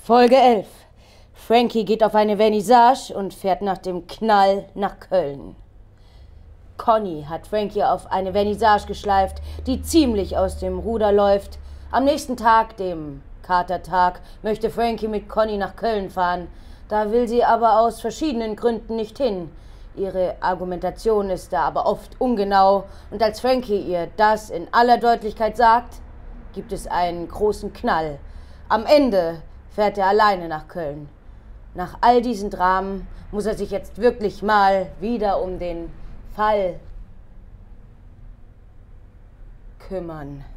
Folge 11. Frankie geht auf eine Vernissage und fährt nach dem Knall nach Köln. Conny hat Frankie auf eine Vernissage geschleift, die ziemlich aus dem Ruder läuft. Am nächsten Tag, dem Katertag, möchte Frankie mit Conny nach Köln fahren. Da will sie aber aus verschiedenen Gründen nicht hin. Ihre Argumentation ist da aber oft ungenau. Und als Frankie ihr das in aller Deutlichkeit sagt, gibt es einen großen Knall. Am Ende fährt er alleine nach Köln. Nach all diesen Dramen muss er sich jetzt wirklich mal wieder um den Fall kümmern.